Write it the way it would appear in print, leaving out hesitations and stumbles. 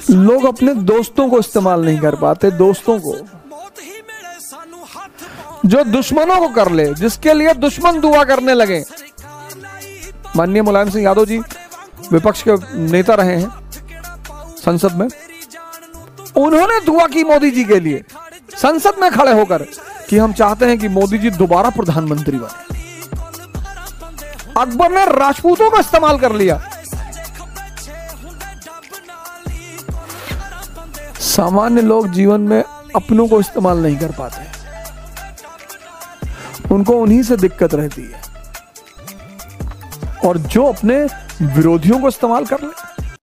लोग अपने दोस्तों को इस्तेमाल नहीं कर पाते, दोस्तों को, जो दुश्मनों को कर ले, जिसके लिए दुश्मन दुआ करने लगे। माननीय मुलायम सिंह यादव जी विपक्ष के नेता रहे हैं संसद में, उन्होंने दुआ की मोदी जी के लिए संसद में खड़े होकर कि हम चाहते हैं कि मोदी जी दोबारा प्रधानमंत्री बने। अकबर ने राजपूतों का इस्तेमाल कर लिया। सामान्य लोग जीवन में अपनों को इस्तेमाल नहीं कर पाते, उनको उन्हीं से दिक्कत रहती है, और जो अपने विरोधियों को इस्तेमाल कर ले